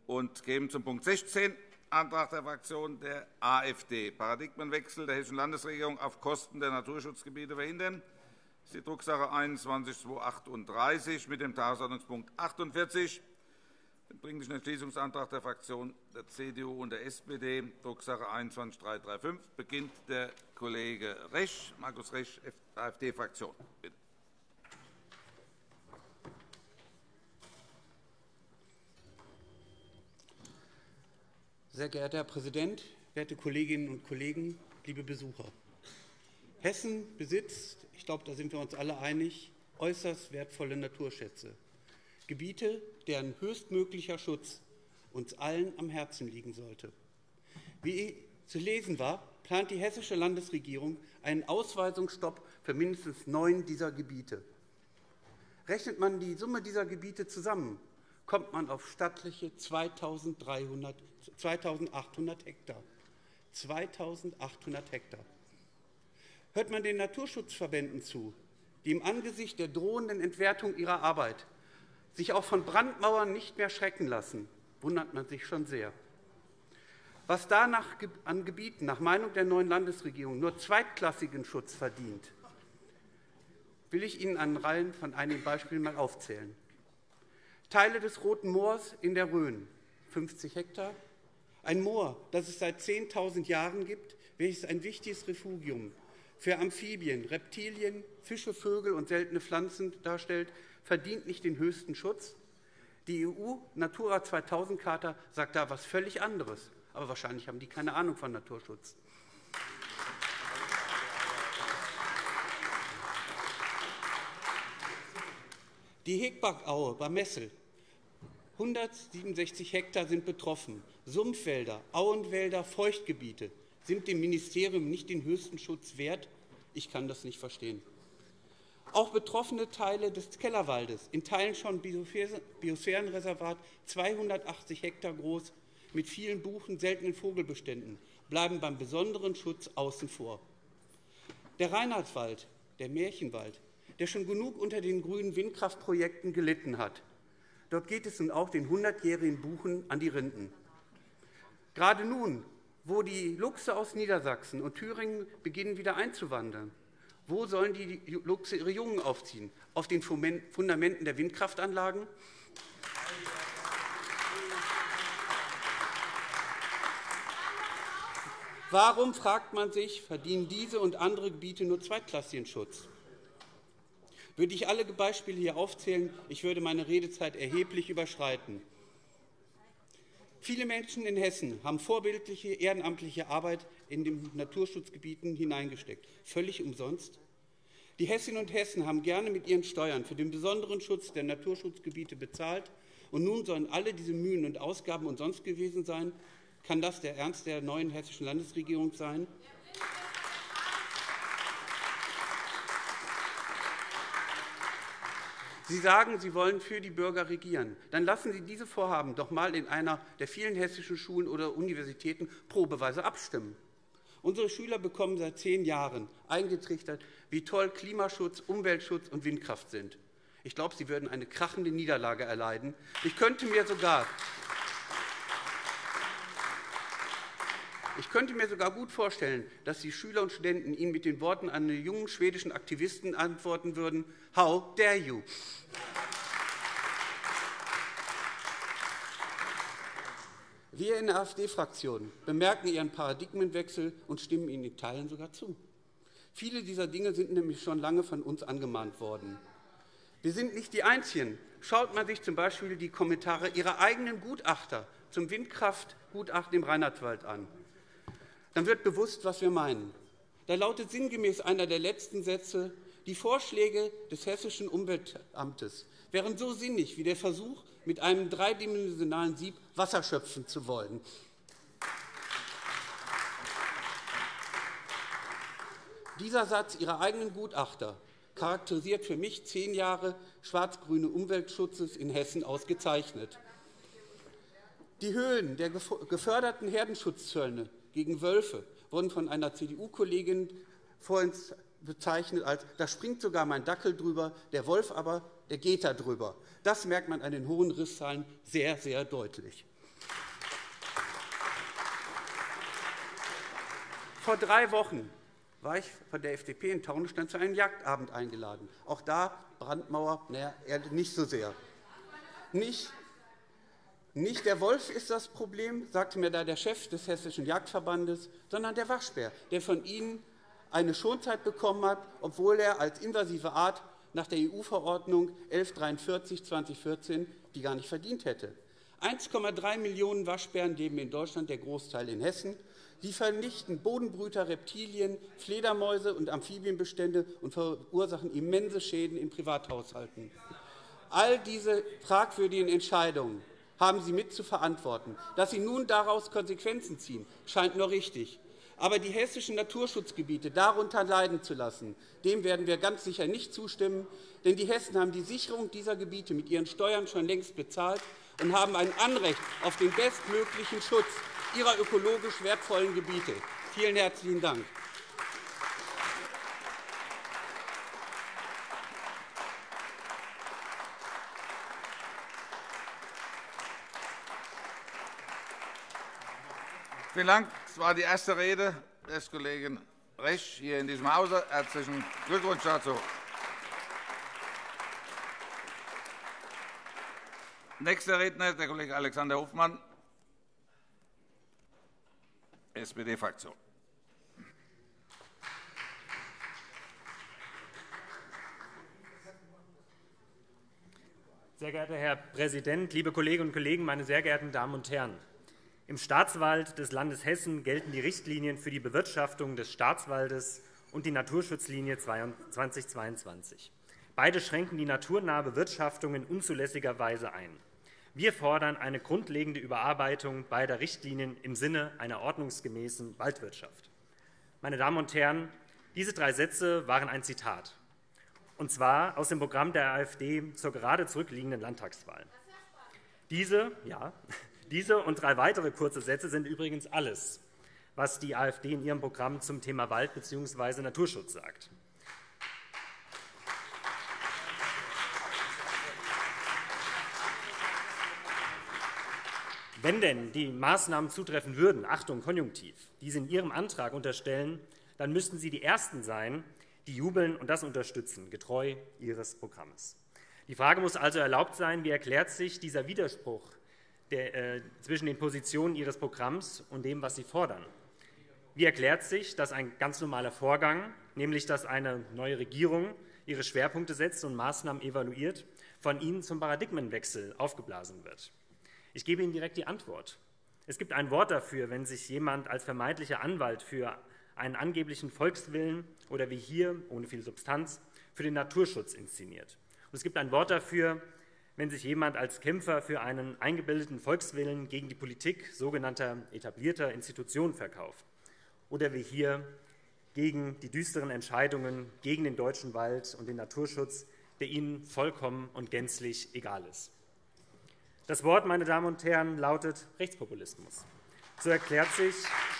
und kämen zum Punkt 16, Antrag der Fraktion der AfD. Paradigmenwechsel der Hessischen Landesregierung auf Kosten der Naturschutzgebiete verhindern. Das ist die Drucksache 21-238 mit dem Tagesordnungspunkt 48, dem Dringlichen Entschließungsantrag der Fraktionen der CDU und der SPD, Drucksache 21-335. Beginnt der Kollege Resch, Markus Resch, AfD-Fraktion. Bitte. Sehr geehrter Herr Präsident, werte Kolleginnen und Kollegen, liebe Besucher! Hessen besitzt, ich glaube, da sind wir uns alle einig, äußerst wertvolle Naturschätze. Gebiete, deren höchstmöglicher Schutz uns allen am Herzen liegen sollte. Wie zu lesen war, plant die hessische Landesregierung einen Ausweisungsstopp für mindestens 9 dieser Gebiete. Rechnet man die Summe dieser Gebiete zusammen, kommt man auf stattliche 2.800 Hektar. 2.800 Hektar. Hört man den Naturschutzverbänden zu, die im Angesicht der drohenden Entwertung ihrer Arbeit sich auch von Brandmauern nicht mehr schrecken lassen, wundert man sich schon sehr. Was da an Gebieten nach Meinung der neuen Landesregierung nur zweitklassigen Schutz verdient, will ich Ihnen an Reihen von einigen Beispielen mal aufzählen. Teile des Roten Moors in der Rhön, 50 Hektar. Ein Moor, das es seit 10.000 Jahren gibt, welches ein wichtiges Refugium für Amphibien, Reptilien, Fische, Vögel und seltene Pflanzen darstellt, verdient nicht den höchsten Schutz. Die EU-Natura 2000-Charta sagt da etwas völlig anderes. Aber wahrscheinlich haben die keine Ahnung von Naturschutz. Die Hegbackaue bei Messel, 167 Hektar sind betroffen. Sumpfwälder, Auenwälder, Feuchtgebiete sind dem Ministerium nicht den höchsten Schutz wert. Ich kann das nicht verstehen. Auch betroffene Teile des Kellerwaldes, in Teilen schon Biosphärenreservat, 280 Hektar groß, mit vielen Buchen, seltenen Vogelbeständen, bleiben beim besonderen Schutz außen vor. Der Reinhardswald, der Märchenwald, der schon genug unter den grünen Windkraftprojekten gelitten hat. Dort geht es nun auch den 100-jährigen Buchen an die Rinden. Gerade nun, wo die Luchse aus Niedersachsen und Thüringen beginnen wieder einzuwandern, wo sollen die Luchse ihre Jungen aufziehen? Auf den Fundamenten der Windkraftanlagen? Warum, fragt man sich, verdienen diese und andere Gebiete nur zweitklassigen Schutz? Würde ich alle Beispiele hier aufzählen, ich würde meine Redezeit erheblich überschreiten. Viele Menschen in Hessen haben vorbildliche ehrenamtliche Arbeit in den Naturschutzgebieten hineingesteckt. Völlig umsonst. Die Hessinnen und Hessen haben gerne mit ihren Steuern für den besonderen Schutz der Naturschutzgebiete bezahlt. Und nun sollen alle diese Mühen und Ausgaben umsonst gewesen sein. Kann das der Ernst der neuen hessischen Landesregierung sein? Sie sagen, Sie wollen für die Bürger regieren. Dann lassen Sie diese Vorhaben doch mal in einer der vielen hessischen Schulen oder Universitäten probeweise abstimmen. Unsere Schüler bekommen seit 10 Jahren eingetrichtert, wie toll Klimaschutz, Umweltschutz und Windkraft sind. Ich glaube, sie würden eine krachende Niederlage erleiden. Ich könnte mir sogar gut vorstellen, dass die Schüler und Studenten Ihnen mit den Worten eines jungen schwedischen Aktivisten antworten würden: How dare you? Wir in der AfD-Fraktion bemerken Ihren Paradigmenwechsel und stimmen Ihnen in Teilen sogar zu. Viele dieser Dinge sind nämlich schon lange von uns angemahnt worden. Wir sind nicht die Einzigen. Schaut man sich zum Beispiel die Kommentare Ihrer eigenen Gutachter zum Windkraftgutachten im Reinhardswald an, dann wird bewusst, was wir meinen. Da lautet sinngemäß einer der letzten Sätze: Die Vorschläge des Hessischen Umweltamtes wären so sinnig wie der Versuch, mit einem dreidimensionalen Sieb Wasser schöpfen zu wollen. Dieser Satz Ihrer eigenen Gutachter charakterisiert für mich 10 Jahre schwarz-grünen Umweltschutzes in Hessen ausgezeichnet. Die Höhen der geförderten Herdenschutzzöllne gegen Wölfe wurden von einer CDU-Kollegin vorhin bezeichnet als: Da springt sogar mein Dackel drüber, der Wolf aber, der geht da drüber. Das merkt man an den hohen Risszahlen sehr, sehr deutlich. Vor 3 Wochen war ich von der FDP in Taunusstein zu einem Jagdabend eingeladen. Auch da Brandmauer, nicht so sehr. Nicht der Wolf ist das Problem, sagte mir da der Chef des Hessischen Jagdverbandes, sondern der Waschbär, der von Ihnen eine Schonzeit bekommen hat, obwohl er als invasive Art nach der EU-Verordnung 1143/2014 die gar nicht verdient hätte. 1,3 Millionen Waschbären leben in Deutschland, der Großteil in Hessen. Sie vernichten Bodenbrüter, Reptilien, Fledermäuse und Amphibienbestände und verursachen immense Schäden in Privathaushalten. All diese fragwürdigen Entscheidungen haben Sie mit zu verantworten. Dass Sie nun daraus Konsequenzen ziehen, scheint nur richtig. Aber die hessischen Naturschutzgebiete darunter leiden zu lassen, dem werden wir ganz sicher nicht zustimmen, denn die Hessen haben die Sicherung dieser Gebiete mit ihren Steuern schon längst bezahlt und haben ein Anrecht auf den bestmöglichen Schutz ihrer ökologisch wertvollen Gebiete. Vielen herzlichen Dank. Vielen Dank. Das war die erste Rede des Kollegen Resch hier in diesem Hause. Herzlichen Glückwunsch dazu. Nächster Redner ist der Kollege Alexander Hofmann, SPD-Fraktion. Sehr geehrter Herr Präsident, liebe Kolleginnen und Kollegen, meine sehr geehrten Damen und Herren! Im Staatswald des Landes Hessen gelten die Richtlinien für die Bewirtschaftung des Staatswaldes und die Naturschutzlinie 2022. Beide schränken die naturnahe Bewirtschaftung in unzulässiger Weise ein. Wir fordern eine grundlegende Überarbeitung beider Richtlinien im Sinne einer ordnungsgemäßen Waldwirtschaft. Meine Damen und Herren, diese 3 Sätze waren ein Zitat, und zwar aus dem Programm der AfD zur gerade zurückliegenden Landtagswahl. Diese und 3 weitere kurze Sätze sind übrigens alles, was die AfD in ihrem Programm zum Thema Wald bzw. Naturschutz sagt. Wenn denn die Maßnahmen zutreffen würden, Achtung, Konjunktiv, die Sie in Ihrem Antrag unterstellen, dann müssten Sie die Ersten sein, die jubeln und das unterstützen, getreu Ihres Programms. Die Frage muss also erlaubt sein, wie erklärt sich dieser Widerspruch zwischen den Positionen Ihres Programms und dem, was Sie fordern? Wie erklärt sich, dass ein ganz normaler Vorgang, nämlich dass eine neue Regierung ihre Schwerpunkte setzt und Maßnahmen evaluiert, von Ihnen zum Paradigmenwechsel aufgeblasen wird? Ich gebe Ihnen direkt die Antwort. Es gibt ein Wort dafür, wenn sich jemand als vermeintlicher Anwalt für einen angeblichen Volkswillen oder wie hier, ohne viel Substanz, für den Naturschutz inszeniert. Und es gibt ein Wort dafür, wenn sich jemand als Kämpfer für einen eingebildeten Volkswillen gegen die Politik sogenannter etablierter Institutionen verkauft. Oder wie hier gegen die düsteren Entscheidungen gegen den deutschen Wald und den Naturschutz, der Ihnen vollkommen und gänzlich egal ist. Das Wort, meine Damen und Herren, lautet Rechtspopulismus. So erklärt sich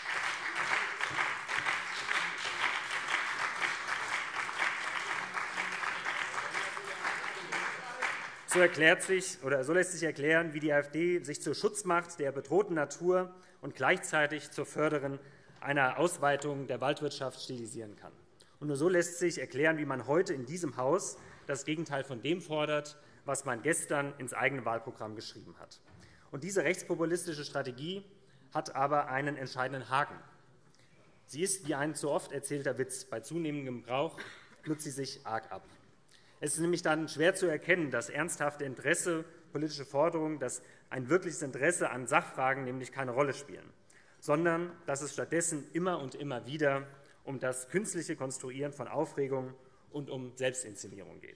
so lässt sich erklären, wie die AfD sich zur Schutzmacht der bedrohten Natur und gleichzeitig zur Förderin einer Ausweitung der Waldwirtschaft stilisieren kann. Und nur so lässt sich erklären, wie man heute in diesem Haus das Gegenteil von dem fordert, was man gestern ins eigene Wahlprogramm geschrieben hat. Und diese rechtspopulistische Strategie hat aber einen entscheidenden Haken. Sie ist wie ein zu oft erzählter Witz. Bei zunehmendem Gebrauch nutzt sie sich arg ab. Es ist nämlich dann schwer zu erkennen, dass ernsthafte Interesse, politische Forderungen, dass ein wirkliches Interesse an Sachfragen nämlich keine Rolle spielen, sondern dass es stattdessen immer und immer wieder um das künstliche Konstruieren von Aufregung und um Selbstinszenierung geht.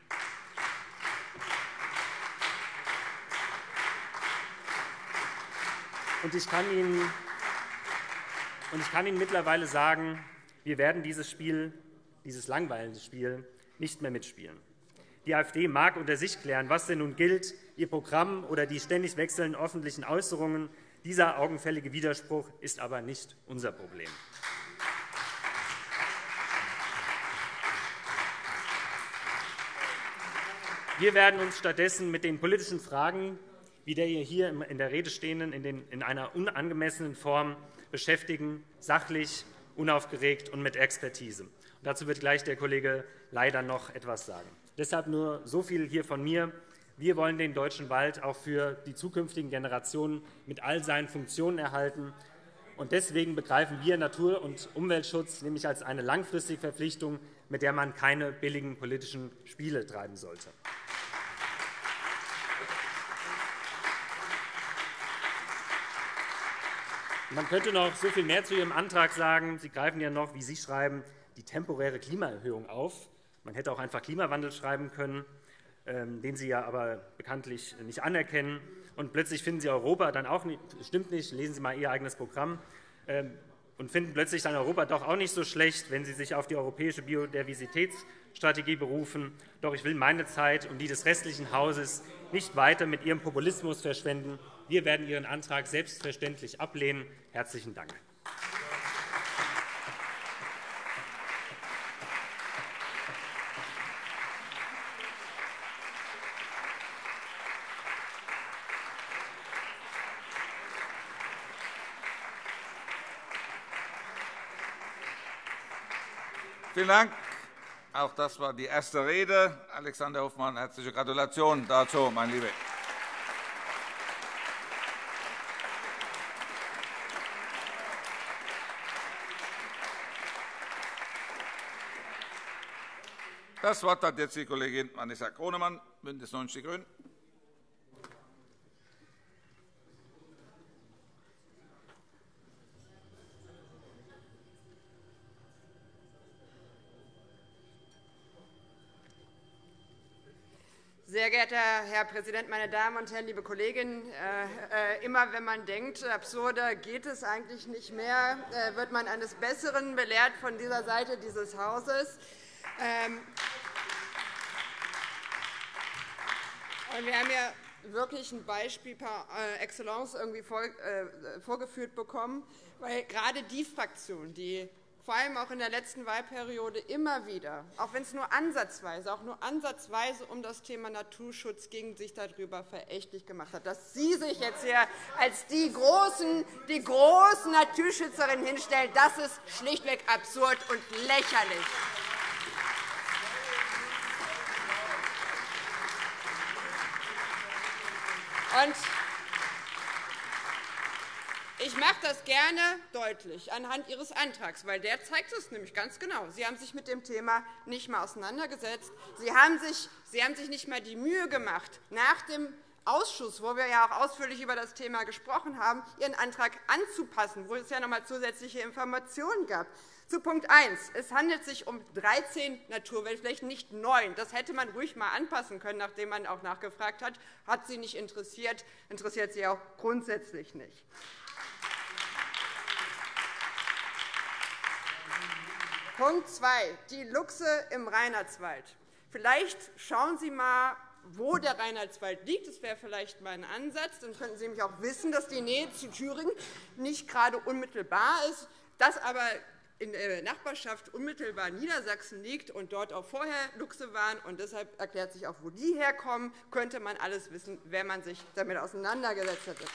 Und ich kann Ihnen mittlerweile sagen, wir werden dieses Spiel, dieses langweilende Spiel, nicht mehr mitspielen. Die AfD mag unter sich klären, was denn nun gilt, ihr Programm oder die ständig wechselnden öffentlichen Äußerungen. Dieser augenfällige Widerspruch ist aber nicht unser Problem. Wir werden uns stattdessen mit den politischen Fragen, wie der hier in der Rede stehenden, in einer unangemessenen Form beschäftigen, sachlich unaufgeregt und mit Expertise. Und dazu wird gleich der Kollege Leider noch etwas sagen. Deshalb nur so viel hier von mir. Wir wollen den deutschen Wald auch für die zukünftigen Generationen mit all seinen Funktionen erhalten. Und deswegen begreifen wir Natur- und Umweltschutz nämlich als eine langfristige Verpflichtung, mit der man keine billigen politischen Spiele treiben sollte. Man könnte noch so viel mehr zu Ihrem Antrag sagen. Sie greifen ja noch, wie Sie schreiben, die temporäre Klimaerhöhung auf. Man hätte auch einfach Klimawandel schreiben können, den Sie ja aber bekanntlich nicht anerkennen. Und plötzlich finden Sie Europa dann auch nicht, stimmt nicht, lesen Sie mal Ihr eigenes Programm, und finden plötzlich dann Europa doch auch nicht so schlecht, wenn Sie sich auf die europäische Biodiversitätsstrategie berufen. Doch ich will meine Zeit und die des restlichen Hauses nicht weiter mit Ihrem Populismus verschwenden. Wir werden Ihren Antrag selbstverständlich ablehnen. Herzlichen Dank. Vielen Dank. Auch das war die erste Rede. Alexander Hofmann, herzliche Gratulation dazu, mein Lieber. Das Wort hat jetzt die Kollegin Vanessa Gronemann, BÜNDNIS 90 die GRÜNEN. Sehr geehrter Herr Präsident, meine Damen und Herren, liebe Kolleginnen! Immer wenn man denkt, absurder geht es eigentlich nicht mehr, wird man eines Besseren belehrt von dieser Seite dieses Hauses. Und wir haben ja wirklich ein Beispiel par excellence irgendwie vorgeführt bekommen, weil gerade die Fraktion, die vor allem auch in der letzten Wahlperiode immer wieder, auch wenn es nur ansatzweise um das Thema Naturschutz ging, sich darüber verächtlich gemacht hat, dass Sie sich jetzt hier als die großen Naturschützerinnen hinstellen, das ist schlichtweg absurd und lächerlich. Und ich mache das gerne deutlich anhand Ihres Antrags, weil der zeigt es nämlich ganz genau. Sie haben sich mit dem Thema nicht einmal auseinandergesetzt. Sie haben sich nicht einmal die Mühe gemacht, nach dem Ausschuss, wo wir ja auch ausführlich über das Thema gesprochen haben, Ihren Antrag anzupassen, wo es ja noch einmal zusätzliche Informationen gab. Zu Punkt 1. Es handelt sich um 13 Naturweltflächen, nicht 9. Das hätte man ruhig einmal anpassen können, nachdem man auch nachgefragt hat. Hat Sie nicht interessiert, interessiert Sie auch grundsätzlich nicht. Punkt 2. Die Luchse im Reinhardswald. Vielleicht schauen Sie einmal, wo der Reinhardswald liegt. Das wäre vielleicht mal ein Ansatz. Dann könnten Sie nämlich auch wissen, dass die Nähe zu Thüringen nicht gerade unmittelbar ist, dass aber in der Nachbarschaft unmittelbar Niedersachsen liegt und dort auch vorher Luchse waren. Und deshalb erklärt sich auch, wo die herkommen, könnte man alles wissen, wenn man sich damit auseinandergesetzt hätte.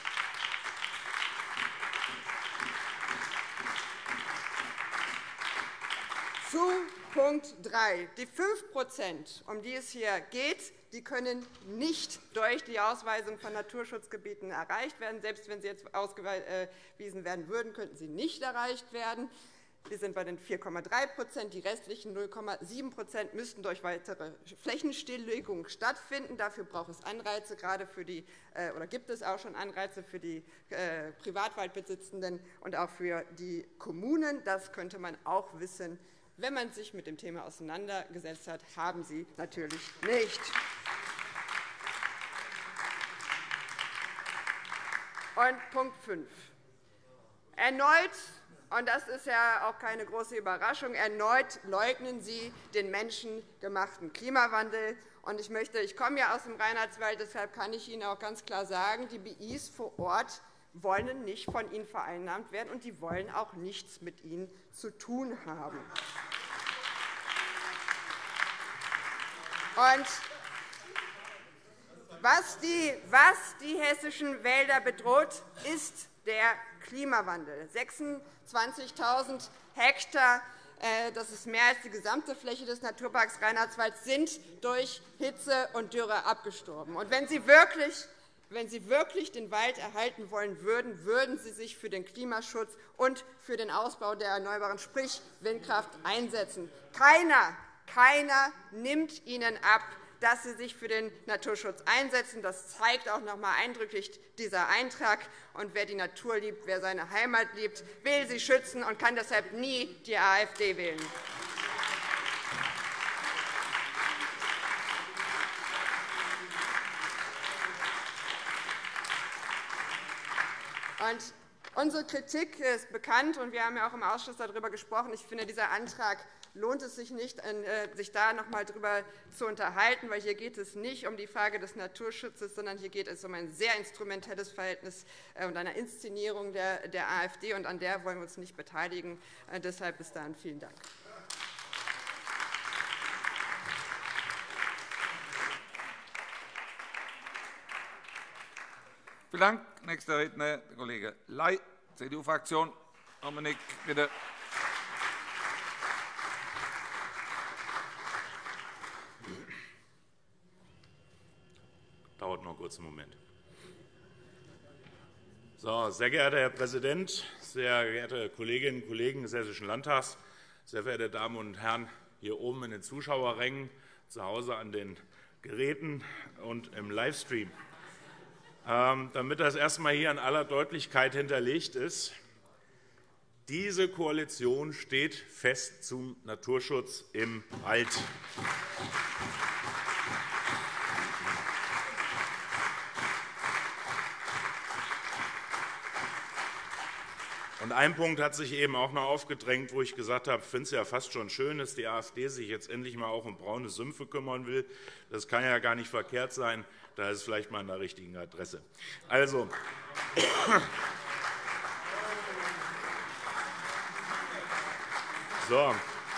Zu Punkt 3. Die 5%, um die es hier geht, die können nicht durch die Ausweisung von Naturschutzgebieten erreicht werden. Selbst wenn sie jetzt ausgewiesen werden würden, könnten sie nicht erreicht werden. Wir sind bei den 4,3%. Die restlichen 0,7% müssten durch weitere Flächenstilllegung stattfinden. Dafür braucht es Anreize, gerade für die, oder gibt es auch schon Anreize für die Privatwaldbesitzenden und auch für die Kommunen. Das könnte man auch wissen, wenn man sich mit dem Thema auseinandergesetzt hat. Haben Sie natürlich nicht. Und Punkt 5. Erneut, und das ist ja auch keine große Überraschung, erneut leugnen Sie den menschengemachten Klimawandel. Und ich komme ja aus dem Reinhardswald, deshalb kann ich Ihnen auch ganz klar sagen, die BIs vor Ort wollen nicht von Ihnen vereinnahmt werden, und die wollen auch nichts mit Ihnen zu tun haben. Und Was die hessischen Wälder bedroht, ist der Klimawandel. 26.000 Hektar, das ist mehr als die gesamte Fläche des Naturparks Reinhardswald, sind durch Hitze und Dürre abgestorben. Und wenn Sie wirklich den Wald erhalten wollen würden, würden Sie sich für den Klimaschutz und für den Ausbau der Erneuerbaren, sprich Windkraft, einsetzen. Keiner nimmt Ihnen ab, dass Sie sich für den Naturschutz einsetzen. Das zeigt auch noch einmal eindrücklich dieser Eintrag. Und wer die Natur liebt, wer seine Heimat liebt, will sie schützen und kann deshalb nie die AfD wählen. Und unsere Kritik ist bekannt, und wir haben ja auch im Ausschuss darüber gesprochen. Ich finde, dieser Antrag lohnt es sich nicht, sich da noch einmal darüber zu unterhalten, weil hier geht es nicht um die Frage des Naturschutzes, sondern hier geht es um ein sehr instrumentelles Verhältnis und eine Inszenierung der AfD, und an der wollen wir uns nicht beteiligen. Deshalb bis dahin vielen Dank. Vielen Dank. Nächster Redner, der Kollege Ley, CDU-Fraktion. Dominik, bitte. Dauert noch kurz einen Moment. So, sehr geehrter Herr Präsident, sehr geehrte Kolleginnen und Kollegen des Hessischen Landtags, sehr verehrte Damen und Herren hier oben in den Zuschauerrängen, zu Hause an den Geräten und im Livestream. Damit das erst einmal hier in aller Deutlichkeit hinterlegt ist, diese Koalition steht fest zum Naturschutz im Wald. Und ein Punkt hat sich eben auch noch aufgedrängt, wo ich gesagt habe, ich finde es ja fast schon schön, dass die AfD sich jetzt endlich einmal auch um braune Sümpfe kümmern will. Das kann ja gar nicht verkehrt sein. Da ist es vielleicht mal an der richtigen Adresse. Also, so.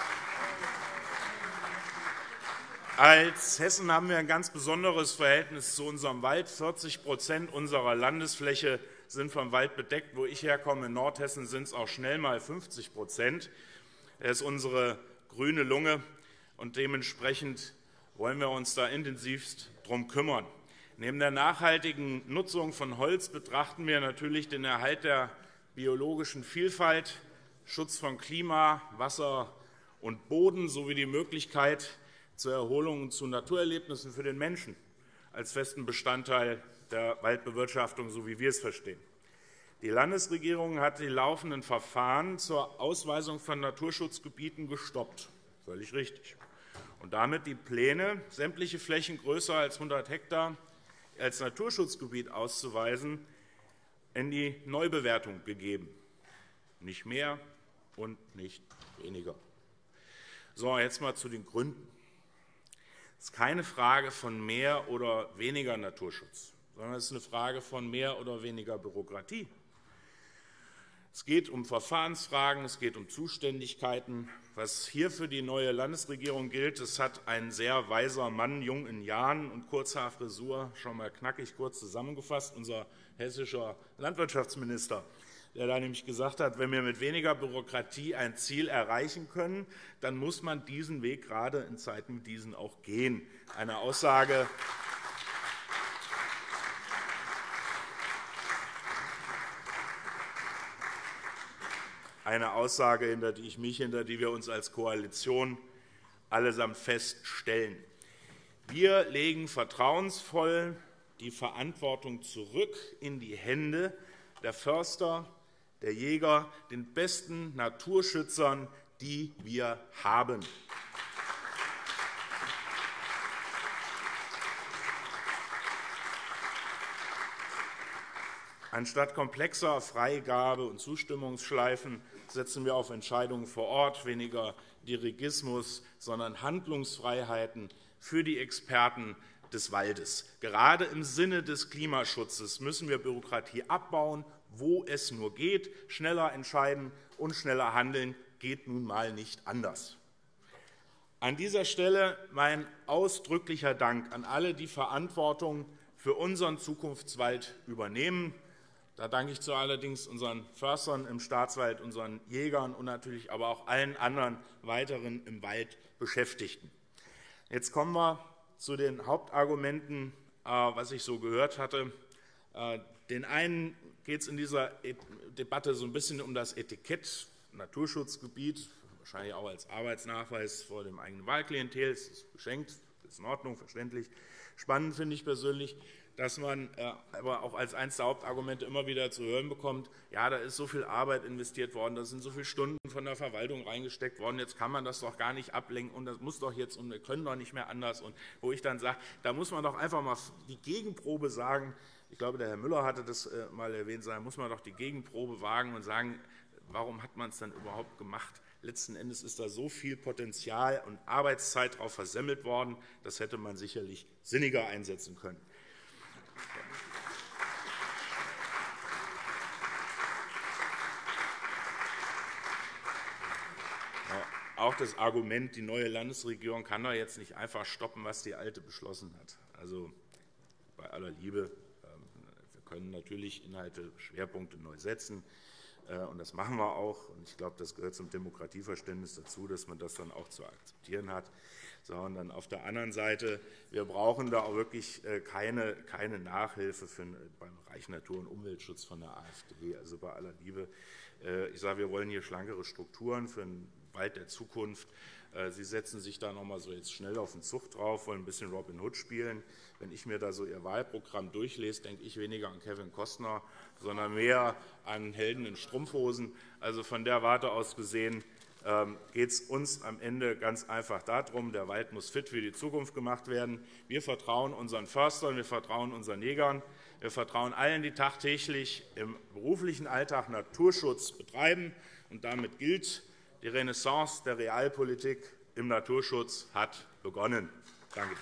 Als Hessen haben wir ein ganz besonderes Verhältnis zu unserem Wald. 40% unserer Landesfläche sind vom Wald bedeckt. Wo ich herkomme, in Nordhessen, sind es auch schnell mal 50%. Er ist unsere grüne Lunge, und dementsprechend wollen wir uns da intensivst darum kümmern. Neben der nachhaltigen Nutzung von Holz betrachten wir natürlich den Erhalt der biologischen Vielfalt, Schutz von Klima, Wasser und Boden sowie die Möglichkeit zur Erholung und zu Naturerlebnissen für den Menschen als festen Bestandteil der Waldbewirtschaftung, so wie wir es verstehen. Die Landesregierung hat die laufenden Verfahren zur Ausweisung von Naturschutzgebieten gestoppt. Völlig richtig. Und damit die Pläne, sämtliche Flächen größer als 100 Hektar als Naturschutzgebiet auszuweisen, in die Neubewertung gegeben. Nicht mehr und nicht weniger. So, jetzt einmal zu den Gründen. Es ist keine Frage von mehr oder weniger Naturschutz, sondern es ist eine Frage von mehr oder weniger Bürokratie. Es geht um Verfahrensfragen, es geht um Zuständigkeiten. Was hier für die neue Landesregierung gilt, es hat ein sehr weiser Mann, jung in Jahren und kurzer Frisur, schon mal knackig kurz zusammengefasst, unser hessischer Landwirtschaftsminister, der da nämlich gesagt hat, wenn wir mit weniger Bürokratie ein Ziel erreichen können, dann muss man diesen Weg gerade in Zeiten wie diesen auch gehen. Eine Aussage, hinter die wir uns als Koalition allesamt feststellen. Wir legen vertrauensvoll die Verantwortung zurück in die Hände der Förster, der Jäger, den besten Naturschützern, die wir haben. Anstatt komplexer Freigabe- und Zustimmungsschleifen setzen wir auf Entscheidungen vor Ort, weniger Dirigismus, sondern Handlungsfreiheiten für die Experten des Waldes. Gerade im Sinne des Klimaschutzes müssen wir Bürokratie abbauen, wo es nur geht. Schneller entscheiden und schneller handeln geht nun mal nicht anders. An dieser Stelle mein ausdrücklicher Dank an alle, die Verantwortung für unseren Zukunftswald übernehmen. Da danke ich allerdings unseren Förstern im Staatswald, unseren Jägern und natürlich aber auch allen anderen weiteren im Wald Beschäftigten. Jetzt kommen wir zu den Hauptargumenten, was ich so gehört hatte. Den einen geht es in dieser Debatte so ein bisschen um das Etikett Naturschutzgebiet, wahrscheinlich auch als Arbeitsnachweis vor dem eigenen Wahlklientel. Das ist geschenkt, das ist in Ordnung, verständlich. Spannend finde ich persönlich, dass man aber auch als eines der Hauptargumente immer wieder zu hören bekommt, ja, da ist so viel Arbeit investiert worden, da sind so viele Stunden von der Verwaltung reingesteckt worden, jetzt kann man das doch gar nicht ablenken und das muss doch jetzt und wir können doch nicht mehr anders. Und wo ich dann sage, da muss man doch einfach mal die Gegenprobe sagen, ich glaube, der Herr Müller hatte das mal erwähnt, da muss man doch die Gegenprobe wagen und sagen, warum hat man es dann überhaupt gemacht? Letzten Endes ist da so viel Potenzial und Arbeitszeit darauf versemmelt worden, das hätte man sicherlich sinniger einsetzen können. Auch das Argument, die neue Landesregierung kann doch jetzt nicht einfach stoppen, was die alte beschlossen hat. Also bei aller Liebe, wir können natürlich Inhalte, Schwerpunkte neu setzen. Und das machen wir auch. Und ich glaube, das gehört zum Demokratieverständnis dazu, dass man das dann auch zu akzeptieren hat. So, und dann auf der anderen Seite, wir brauchen da auch wirklich keine Nachhilfe beim Bereich Natur- und Umweltschutz von der AfD. Also bei aller Liebe, ich sage, wir wollen hier schlankere Strukturen für einen Wald der Zukunft. Sie setzen sich da noch mal so jetzt schnell auf den Zug drauf, wollen ein bisschen Robin Hood spielen. Wenn ich mir da so Ihr Wahlprogramm durchlese, denke ich weniger an Kevin Costner, sondern mehr an Helden in Strumpfhosen. Also von der Warte aus gesehen geht es uns am Ende ganz einfach darum, der Wald muss fit für die Zukunft gemacht werden. Wir vertrauen unseren Förstern, wir vertrauen unseren Jägern, wir vertrauen allen, die tagtäglich im beruflichen Alltag Naturschutz betreiben. Und damit gilt, die Renaissance der Realpolitik im Naturschutz hat begonnen. Danke.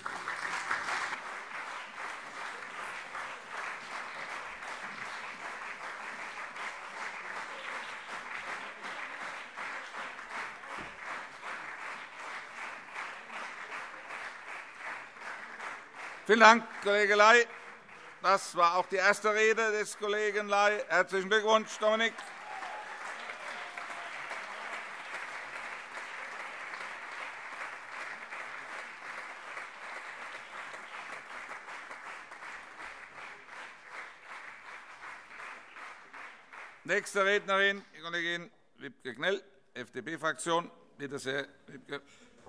Vielen Dank, Kollege Ley. Das war auch die erste Rede des Kollegen Ley. Herzlichen Glückwunsch, Dominik. Nächste Rednerin, die Kollegin Wiebke Knell, FDP-Fraktion. Bitte sehr, Wiebke.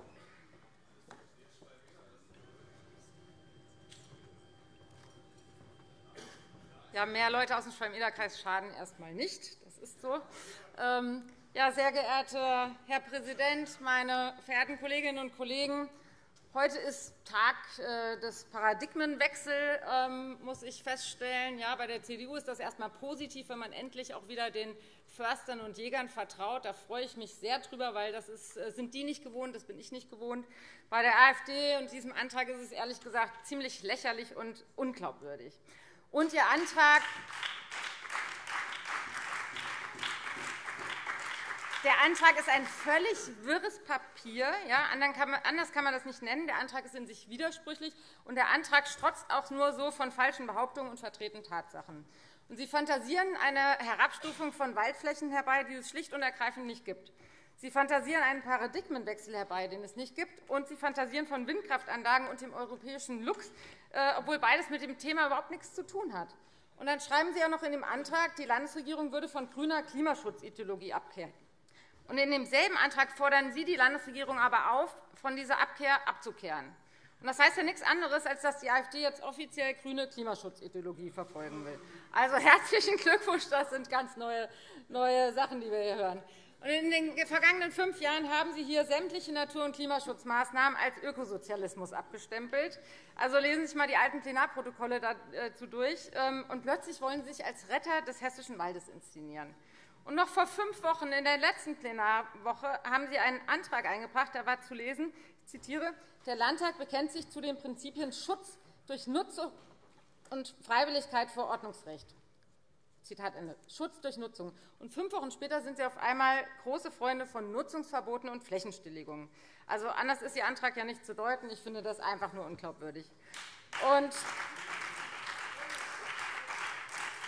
Ja, mehr Leute aus dem Schwalm-Eder-Kreis schaden erst einmal nicht. Das ist so. Ja, sehr geehrter Herr Präsident, meine verehrten Kolleginnen und Kollegen! Heute ist Tag des Paradigmenwechsels, muss ich feststellen. Ja, bei der CDU ist das erst einmal positiv, wenn man endlich auch wieder den Förstern und Jägern vertraut. Da freue ich mich sehr drüber, weil das sind die nicht gewohnt, das bin ich nicht gewohnt. Bei der AfD und diesem Antrag ist es ehrlich gesagt ziemlich lächerlich und unglaubwürdig. Und Ihr Antrag, der Antrag ist ein völlig wirres Papier. Ja, anders kann man das nicht nennen. Der Antrag ist in sich widersprüchlich, und der Antrag strotzt auch nur so von falschen Behauptungen und verdrehten Tatsachen. Und Sie fantasieren eine Herabstufung von Waldflächen herbei, die es schlicht und ergreifend nicht gibt. Sie fantasieren einen Paradigmenwechsel herbei, den es nicht gibt, und Sie fantasieren von Windkraftanlagen und dem europäischen Luchs, obwohl beides mit dem Thema überhaupt nichts zu tun hat. Und dann schreiben Sie auch noch in dem Antrag, die Landesregierung würde von grüner Klimaschutzideologie abkehren. Und in demselben Antrag fordern Sie die Landesregierung aber auf, von dieser Abkehr abzukehren. Und das heißt ja nichts anderes, als dass die AfD jetzt offiziell grüne Klimaschutzideologie verfolgen will. Also herzlichen Glückwunsch, das sind ganz neue Sachen, die wir hier hören. Und in den vergangenen 5 Jahren haben Sie hier sämtliche Natur- und Klimaschutzmaßnahmen als Ökosozialismus abgestempelt. Also lesen Sie sich einmal die alten Plenarprotokolle dazu durch. Und plötzlich wollen Sie sich als Retter des hessischen Waldes inszenieren. Und noch vor 5 Wochen, in der letzten Plenarwoche, haben Sie einen Antrag eingebracht, da war zu lesen, ich zitiere, der Landtag bekennt sich zu den Prinzipien Schutz durch Nutzung und Freiwilligkeit vor Ordnungsrecht. Zitat Ende. Schutz durch Nutzung. Und 5 Wochen später sind Sie auf einmal große Freunde von Nutzungsverboten und Flächenstilllegungen. Also anders ist Ihr Antrag ja nicht zu deuten. Ich finde das einfach nur unglaubwürdig. Und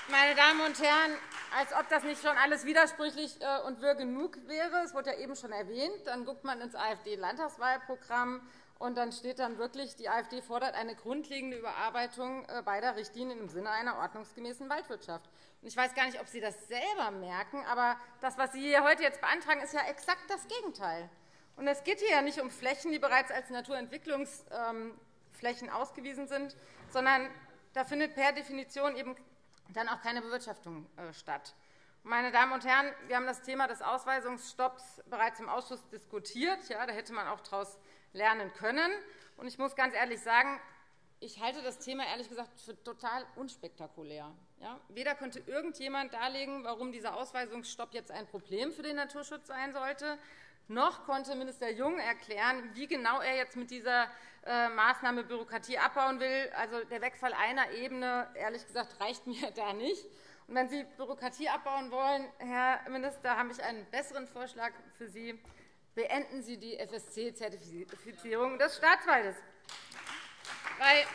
Meine Damen und Herren, als ob das nicht schon alles widersprüchlich und wirr genug wäre. Es wurde ja eben schon erwähnt. Dann guckt man ins AfD-Landtagswahlprogramm, und dann steht dann wirklich, die AfD fordert eine grundlegende Überarbeitung beider Richtlinien im Sinne einer ordnungsgemäßen Waldwirtschaft. Und ich weiß gar nicht, ob Sie das selber merken, aber das, was Sie hier heute jetzt beantragen, ist ja exakt das Gegenteil. Und es geht hier ja nicht um Flächen, die bereits als Naturentwicklungsflächen ausgewiesen sind, sondern da findet per Definition eben dann auch keine Bewirtschaftung statt. Meine Damen und Herren, wir haben das Thema des Ausweisungsstopps bereits im Ausschuss diskutiert. Ja, da hätte man auch daraus lernen können. Und ich muss ganz ehrlich sagen, ich halte das Thema ehrlich gesagt für total unspektakulär. Ja, weder konnte irgendjemand darlegen, warum dieser Ausweisungsstopp jetzt ein Problem für den Naturschutz sein sollte, noch konnte Minister Jung erklären, wie genau er jetzt mit dieser Maßnahme Bürokratie abbauen will. Also der Wegfall einer Ebene, ehrlich gesagt, reicht mir da nicht. Und wenn Sie Bürokratie abbauen wollen, Herr Minister, habe ich einen besseren Vorschlag für Sie. Beenden Sie die FSC-Zertifizierung des Staatswaldes. Weil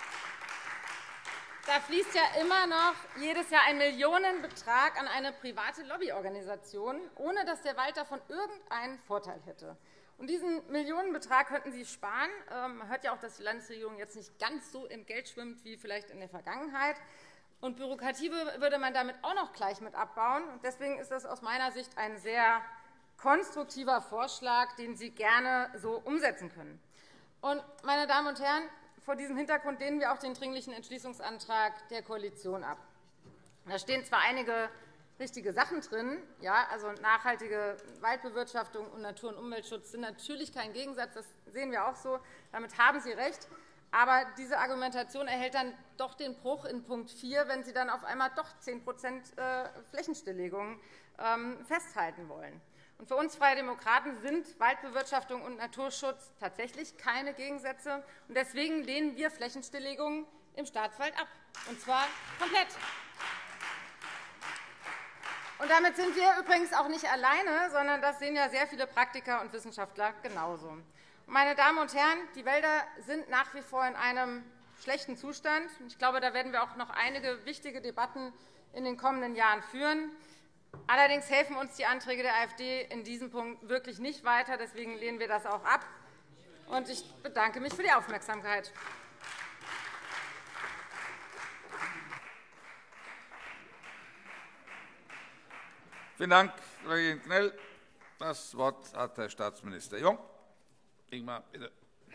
da fließt ja immer noch jedes Jahr ein Millionenbetrag an eine private Lobbyorganisation, ohne dass der Wald davon irgendeinen Vorteil hätte. Und diesen Millionenbetrag könnten Sie sparen. Man hört ja auch, dass die Landesregierung jetzt nicht ganz so im Geld schwimmt wie vielleicht in der Vergangenheit. Und Bürokratie würde man damit auch noch gleich mit abbauen. Und deswegen ist das aus meiner Sicht ein sehr konstruktiver Vorschlag, den Sie gerne so umsetzen können. Und, meine Damen und Herren, vor diesem Hintergrund lehnen wir auch den Dringlichen Entschließungsantrag der Koalition ab. Da stehen zwar einige richtige Sachen drin, ja, also nachhaltige Waldbewirtschaftung und Natur- und Umweltschutz sind natürlich kein Gegensatz, das sehen wir auch so, damit haben Sie recht. Aber diese Argumentation erhält dann doch den Bruch in Punkt 4, wenn Sie dann auf einmal doch 10% Flächenstilllegung festhalten wollen. Und für uns Freie Demokraten sind Waldbewirtschaftung und Naturschutz tatsächlich keine Gegensätze. Und deswegen lehnen wir Flächenstilllegungen im Staatswald ab, und zwar komplett. Und damit sind wir übrigens auch nicht alleine, sondern das sehen ja sehr viele Praktiker und Wissenschaftler genauso. Meine Damen und Herren, die Wälder sind nach wie vor in einem schlechten Zustand. Ich glaube, da werden wir auch noch einige wichtige Debatten in den kommenden Jahren führen. Allerdings helfen uns die Anträge der AfD in diesem Punkt wirklich nicht weiter. Deswegen lehnen wir das auch ab. Und ich bedanke mich für die Aufmerksamkeit. Vielen Dank, Kollegin Knell. Das Wort hat Herr Staatsminister Jung. Ingmar, bitte.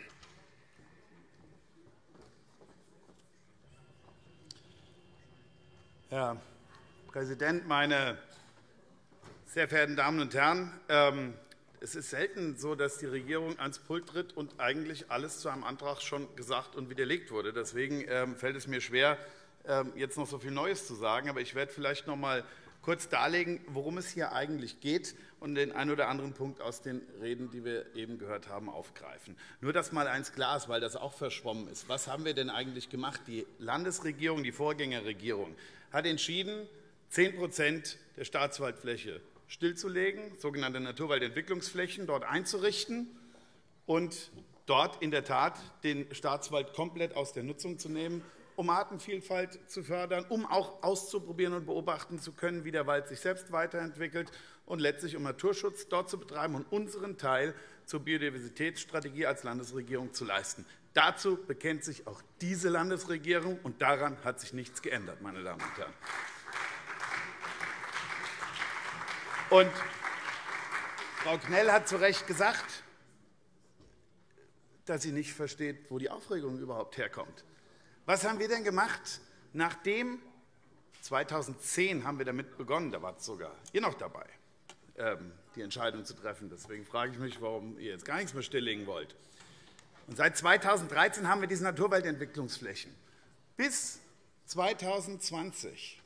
Herr Präsident, meine sehr verehrten Damen und Herren! Es ist selten so, dass die Regierung ans Pult tritt und eigentlich alles zu einem Antrag schon gesagt und widerlegt wurde. Deswegen fällt es mir schwer, jetzt noch so viel Neues zu sagen. Aber ich werde vielleicht noch einmal kurz darlegen, worum es hier eigentlich geht, und den einen oder anderen Punkt aus den Reden, die wir eben gehört haben, aufgreifen. Nur, dass mal eins klar ist, weil das auch verschwommen ist. Was haben wir denn eigentlich gemacht? Die Landesregierung, die Vorgängerregierung, hat entschieden, 10% der Staatswaldfläche stillzulegen, sogenannte Naturwaldentwicklungsflächen dort einzurichten und dort in der Tat den Staatswald komplett aus der Nutzung zu nehmen, um Artenvielfalt zu fördern, um auch auszuprobieren und beobachten zu können, wie der Wald sich selbst weiterentwickelt, und letztlich um Naturschutz dort zu betreiben und unseren Teil zur Biodiversitätsstrategie als Landesregierung zu leisten. Dazu bekennt sich auch diese Landesregierung, und daran hat sich nichts geändert, meine Damen und Herren. Und Frau Knell hat zu Recht gesagt, dass sie nicht versteht, wo die Aufregung überhaupt herkommt. Was haben wir denn gemacht? Nachdem 2010 haben wir damit begonnen, da wart sogar ihr noch dabei, die Entscheidung zu treffen. Deswegen frage ich mich, warum ihr jetzt gar nichts mehr stilllegen wollt. Und seit 2013 haben wir diese Naturwaldentwicklungsflächen. Bis 2020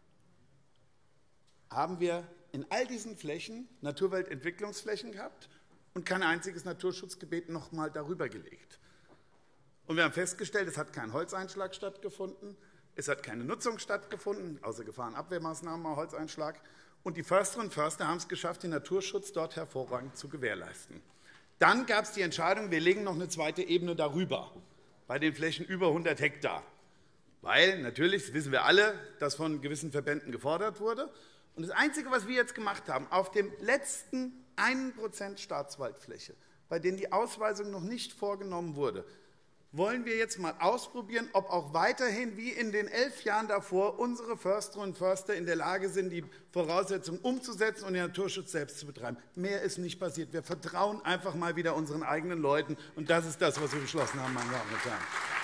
haben wir in all diesen Flächen Naturwaldentwicklungsflächen gehabt und kein einziges Naturschutzgebiet noch einmal darüber gelegt. Und wir haben festgestellt, es hat kein Holzeinschlag stattgefunden, es hat keine Nutzung stattgefunden, außer Gefahrenabwehrmaßnahmen, Holzeinschlag. Und die Försterinnen und Förster haben es geschafft, den Naturschutz dort hervorragend zu gewährleisten. Dann gab es die Entscheidung, wir legen noch eine zweite Ebene darüber, bei den Flächen über 100 Hektar. Weil natürlich, das wissen wir alle, das von gewissen Verbänden gefordert wurde. Und das Einzige, was wir jetzt gemacht haben, auf dem letzten 1% Staatswaldfläche, bei denen die Ausweisung noch nicht vorgenommen wurde, wollen wir jetzt mal ausprobieren, ob auch weiterhin wie in den 11 Jahren davor unsere Försterinnen und Förster in der Lage sind, die Voraussetzungen umzusetzen und den Naturschutz selbst zu betreiben. Mehr ist nicht passiert. Wir vertrauen einfach mal wieder unseren eigenen Leuten. Und das ist das, was wir beschlossen haben, meine Damen und Herren.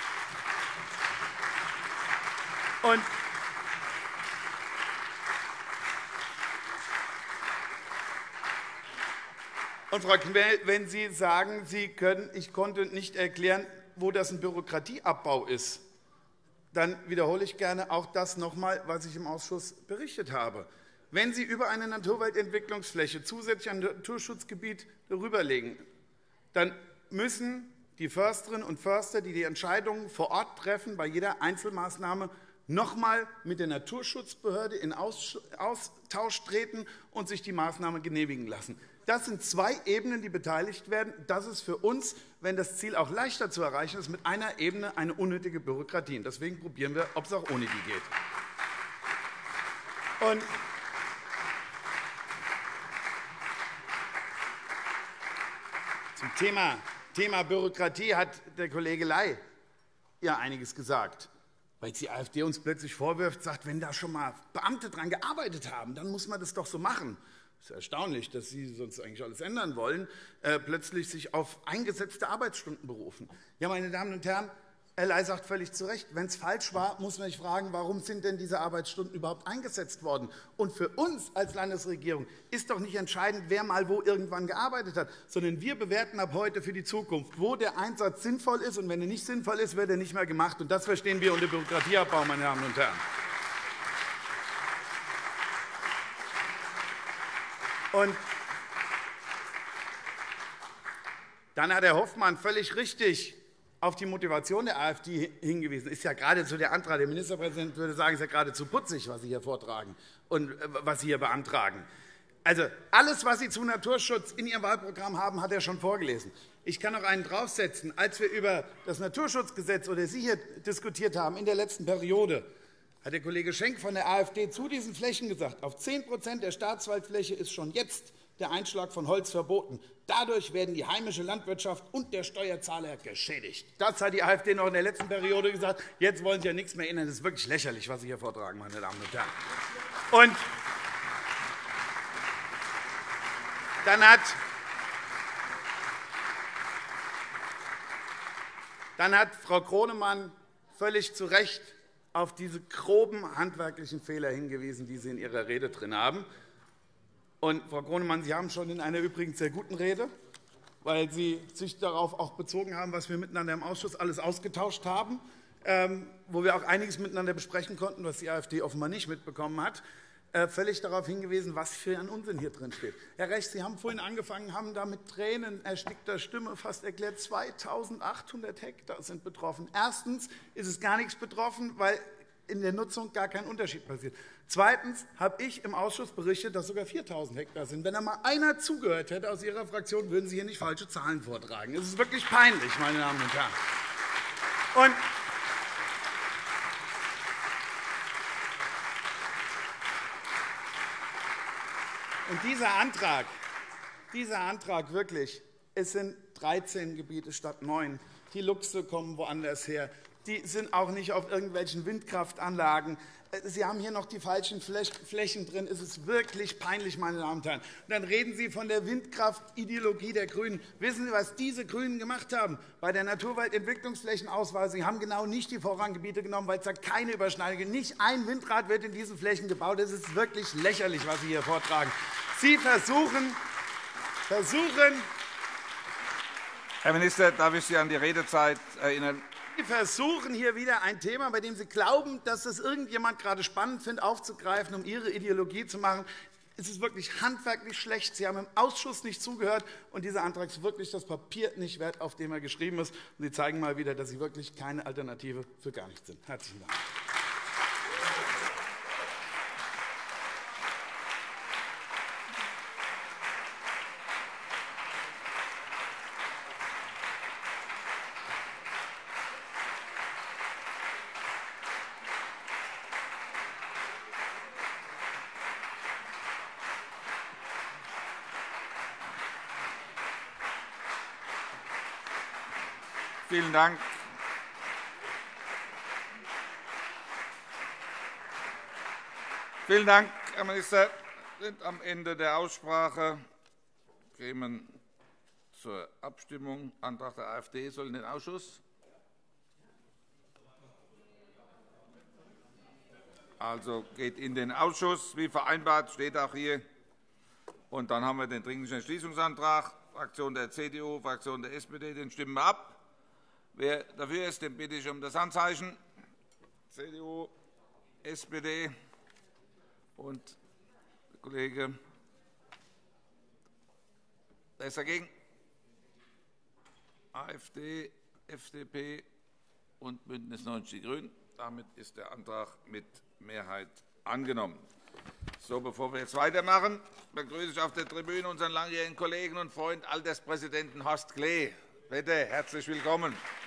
Und Frau Knell, wenn Sie sagen, ich konnte nicht erklären, wo das ein Bürokratieabbau ist, dann wiederhole ich gerne auch das noch einmal, was ich im Ausschuss berichtet habe. Wenn Sie über eine Naturwaldentwicklungsfläche zusätzlich ein Naturschutzgebiet darüberlegen, dann müssen die Försterinnen und Förster, die die Entscheidungen vor Ort treffen, bei jeder Einzelmaßnahme noch einmal mit der Naturschutzbehörde in Austausch treten und sich die Maßnahme genehmigen lassen. Das sind 2 Ebenen, die beteiligt werden. Das ist für uns, wenn das Ziel auch leichter zu erreichen ist, mit einer Ebene eine unnötige Bürokratie. Und deswegen probieren wir, ob es auch ohne die geht. Und zum Thema Bürokratie hat der Kollege Ley ja einiges gesagt. Weil die AfD uns plötzlich vorwirft, sagt, wenn da schon mal Beamte daran gearbeitet haben, dann muss man das doch so machen. Es ist erstaunlich, dass Sie sonst eigentlich alles ändern wollen, plötzlich sich auf eingesetzte Arbeitsstunden berufen. Ja, meine Damen und Herren, Herr Ley sagt völlig zu Recht, wenn es falsch war, muss man sich fragen, warum sind denn diese Arbeitsstunden überhaupt eingesetzt worden? Und für uns als Landesregierung ist doch nicht entscheidend, wer mal wo irgendwann gearbeitet hat, sondern wir bewerten ab heute für die Zukunft, wo der Einsatz sinnvoll ist. Und wenn er nicht sinnvoll ist, wird er nicht mehr gemacht. Und das verstehen wir unter Bürokratieabbau, meine Damen und Herren. Und dann hat Herr Hoffmann völlig richtig auf die Motivation der AfD hingewiesen. Ist ja geradezu der Antrag, der Ministerpräsident würde sagen, ist ja geradezu putzig, was Sie hier vortragen und was Sie hier beantragen. Also alles, was Sie zu Naturschutz in Ihrem Wahlprogramm haben, hat er schon vorgelesen. Ich kann noch einen draufsetzen. Als wir über das Naturschutzgesetz oder Sie hier diskutiert haben in der letzten Periode, hat der Kollege Schenk von der AfD zu diesen Flächen gesagt, auf 10% der Staatswaldfläche ist schon jetzt der Einschlag von Holz verboten. Dadurch werden die heimische Landwirtschaft und der Steuerzahler geschädigt. Das hat die AfD noch in der letzten Periode gesagt. Jetzt wollen Sie ja nichts mehr ändern. Das ist wirklich lächerlich, was Sie hier vortragen, meine Damen und Herren. Und dann hat Frau Kronemann völlig zu Recht auf diese groben handwerklichen Fehler hingewiesen, die Sie in Ihrer Rede drin haben. Und, Frau Kronemann, Sie haben schon in einer übrigens sehr guten Rede, weil Sie sich darauf auch bezogen haben, was wir miteinander im Ausschuss alles ausgetauscht haben, wo wir auch einiges miteinander besprechen konnten, was die AfD offenbar nicht mitbekommen hat, völlig darauf hingewiesen, was für ein Unsinn hier drin steht. Herr Recht, Sie haben vorhin angefangen, haben da mit Tränen erstickter Stimme fast erklärt, 2.800 Hektar sind betroffen. Erstens ist es gar nichts betroffen, weil in der Nutzung gar kein Unterschied passiert. Zweitens habe ich im Ausschuss berichtet, dass sogar 4.000 Hektar sind. Wenn da mal einer zugehört hätte aus Ihrer Fraktion, würden Sie hier nicht falsche Zahlen vortragen. Es ist wirklich peinlich, meine Damen und Herren. Und dieser Antrag wirklich, es sind 13 Gebiete statt 9. Die Luchse kommen woanders her. Die sind auch nicht auf irgendwelchen Windkraftanlagen. Sie haben hier noch die falschen Flächen drin. Es ist wirklich peinlich, meine Damen und Herren. Und dann reden Sie von der Windkraftideologie der GRÜNEN. Wissen Sie, was diese GRÜNEN gemacht haben? Bei der Naturwaldentwicklungsflächenausweisung Sie haben genau nicht die Vorranggebiete genommen, weil es da keine Überschneidung gibt. Nicht ein Windrad wird in diesen Flächen gebaut. Es ist wirklich lächerlich, was Sie hier vortragen. Sie versuchen Herr Minister, darf ich Sie an die Redezeit erinnern? Sie versuchen hier wieder ein Thema, bei dem Sie glauben, dass das irgendjemand gerade spannend findet, aufzugreifen, um Ihre Ideologie zu machen. Es ist wirklich handwerklich schlecht. Sie haben im Ausschuss nicht zugehört, und dieser Antrag ist wirklich das Papier nicht wert, auf dem er geschrieben ist. Und Sie zeigen mal wieder, dass Sie wirklich keine Alternative für gar nichts sind. Herzlichen Dank. Vielen Dank. Vielen Dank, Herr Minister. Wir sind am Ende der Aussprache. Wir kommen zur Abstimmung. Antrag der AfD soll in den Ausschuss. Also geht in den Ausschuss. Wie vereinbart steht auch hier. Und dann haben wir den Dringlichen Entschließungsantrag. Fraktion der CDU, Fraktion der SPD. Den stimmen wir ab. Wer dafür ist, den bitte ich um das Handzeichen. CDU, SPD und der Kollege. Wer ist dagegen? AfD, FDP und BÜNDNIS 90 die GRÜNEN. Damit ist der Antrag mit Mehrheit angenommen. So, bevor wir jetzt weitermachen, begrüße ich auf der Tribüne unseren langjährigen Kollegen und Freund, Alterspräsidenten Horst Klee. Bitte, herzlich willkommen.